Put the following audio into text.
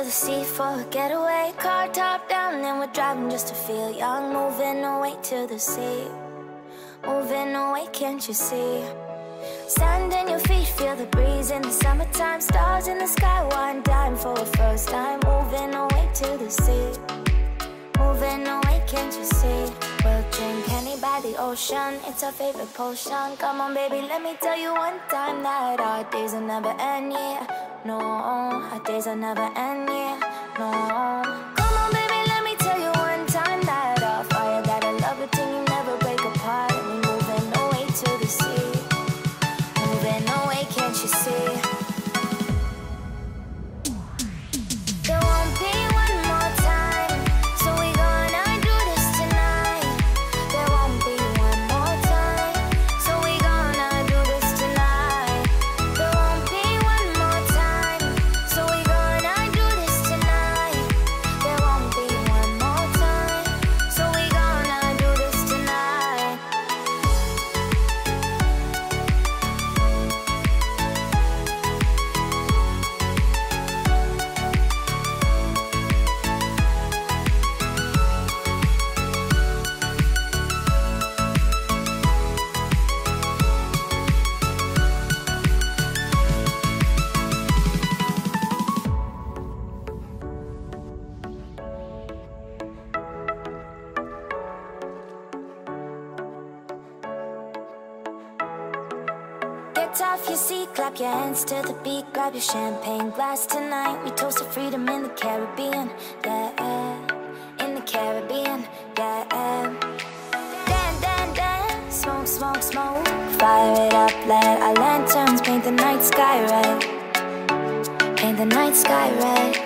the sea for a getaway. Car top down and we're driving just to feel young. Moving away to the sea, moving away, can't you see? Sand in your feet, feel the breeze in the summertime. Stars in the sky, one dime for a first time. Moving away to the sea, moving away, can't you see? We'll drink honey by the ocean, it's our favorite potion. Come on baby, let me tell you one time that our days will never end, yeah. No, our days will never end, yeah. No. Come on baby, let me tell you one time that our fire got a love it till you never break apart. And we're moving away to the sea, moving away, can't you see? There won't be one more time, so we gonna do this tonight. There won't be one more time, so we gonna do this tonight. There won't be one more time, so we gonna do this tonight. There won't be one more time, so we gonna do this tonight. Get off your seat, clap your hands to the beat. Grab your champagne glass tonight. We toast to freedom in the Caribbean, yeah. In the Caribbean, yeah. Dance, dance, dance, smoke, smoke, smoke. Fire it up, let our lanterns paint the night sky red. Paint the night sky red.